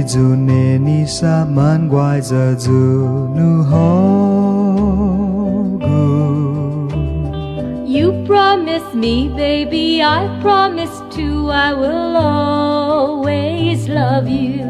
zu ne ni sa man guai za zu nu ho gu. You promised me, baby, I promise too, I will always love you.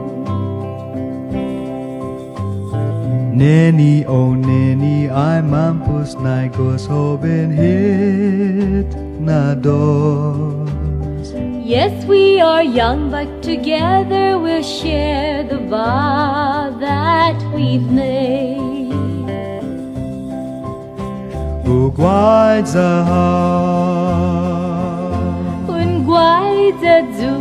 Neni oh neni I mampus naikos Hoben hit na dos. Yes, we are young, but together we'll share the vow that we've made. Guai za ha Un guai za zu.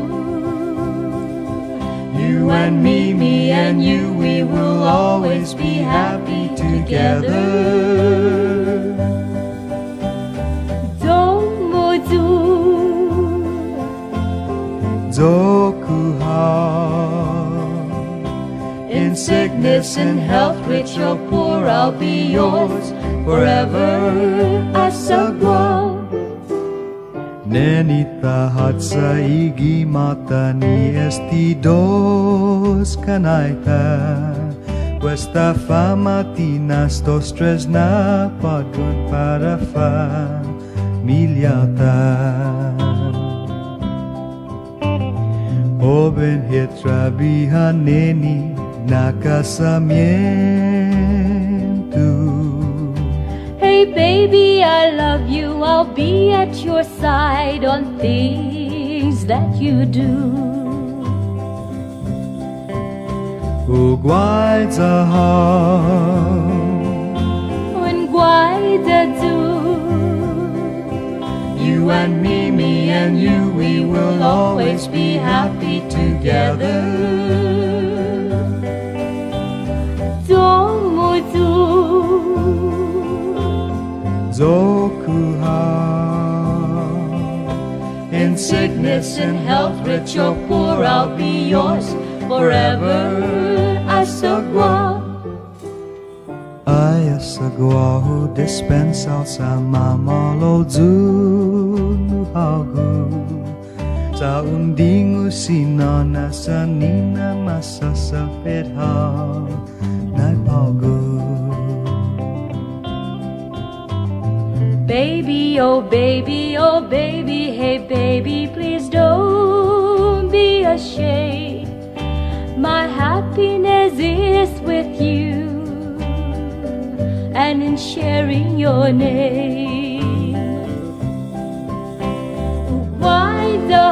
You and me and you, we will always be happy together. In sickness and health, rich or poor, I'll be yours forever. Asagwa. Nenita hatsa igi mata ni esti dos canaita. Questa famatina sto stress na padron para familiata. Hoben hitrabihan neni nakasamiento. Hey baby, I love you, I'll be at your side on things that you do. Guai za ha Un guai za zu. You and me and you, we will always be happy together. Zokuha. In sickness and health, rich or poor, I'll be yours forever. Asagwa. Ay asagwa ho dispensal sa mamalo hagu. Sa unding usina na sa nina masasapit ha nagpago. Baby, oh baby, oh baby, hey baby, please don't be ashamed. My happiness is with you and in sharing your name. Why the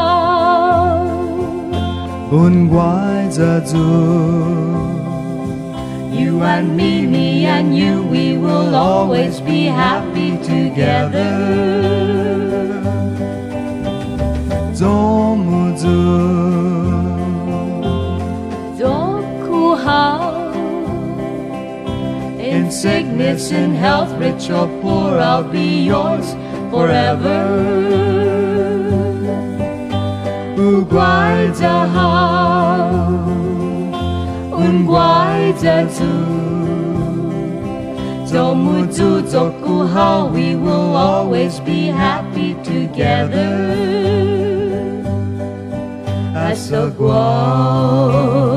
heart? Un guai za zu. You and me and you, we will always be happy together. Zomuzu. Zokuha. In sickness and health, rich or poor, I'll be yours forever. Uguai za ha. Un guai za zu. Zomuzu zokuha, we will always be happy together. Asagwa.